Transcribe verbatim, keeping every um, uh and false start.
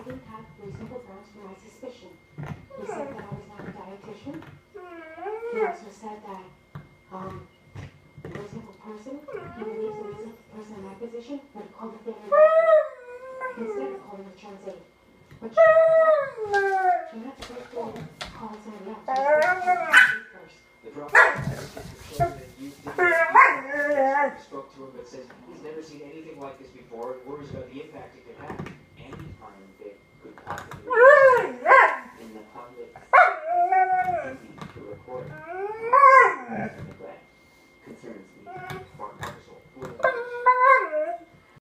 didn't have reasonable grounds for my suspicion. He said that I was not a dietitian. He also said that, um, a reasonable person, he believes a reasonable person in my position would have called a family doctor instead of calling a translate. But you don't have to go through and call somebody else. Just first. The problem is that you didn't spoke to him, but says he's never seen anything like this before and worries about the impact it could have.